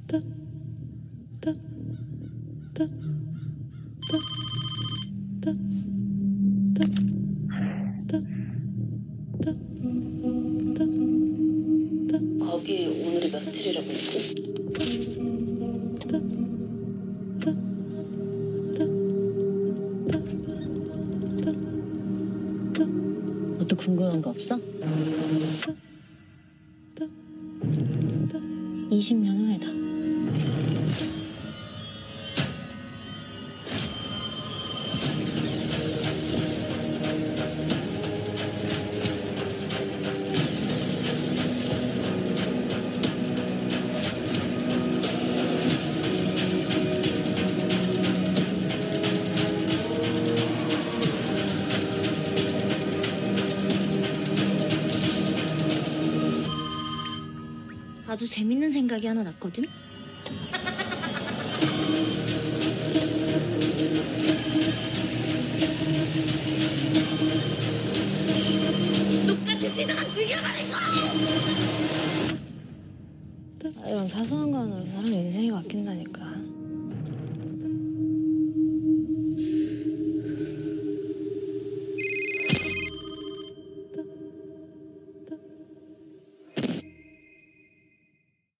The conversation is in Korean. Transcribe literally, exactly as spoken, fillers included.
거기 오늘이 며칠이라고 했지? 뭐 또 궁금한 거 없어? 이십 년 후에다. 아주 재밌는 생각이 하나 났거든? 똑같이 지나가 죽여버릴 거야! 이런 사소한 거 하나로 사람 인생이 바뀐다니까.